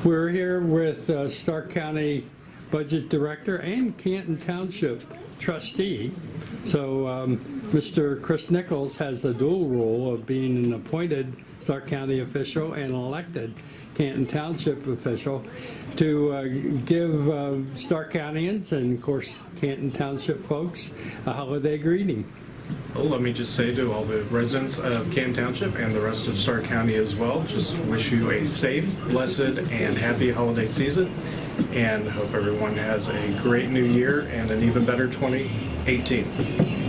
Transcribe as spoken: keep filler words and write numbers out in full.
We're here with uh, Stark County Budget Director and Canton Township Trustee. So um, Mister Chris Nichols has a dual role of being an appointed Stark County official and an elected Canton Township official to uh, give uh, Stark Countyans and, of course, Canton Township folks a holiday greeting. Well, let me just say to all the residents of Canton Township and the rest of Stark County as well, just wish you a safe, blessed, and happy holiday season, and hope everyone has a great new year and an even better twenty eighteen.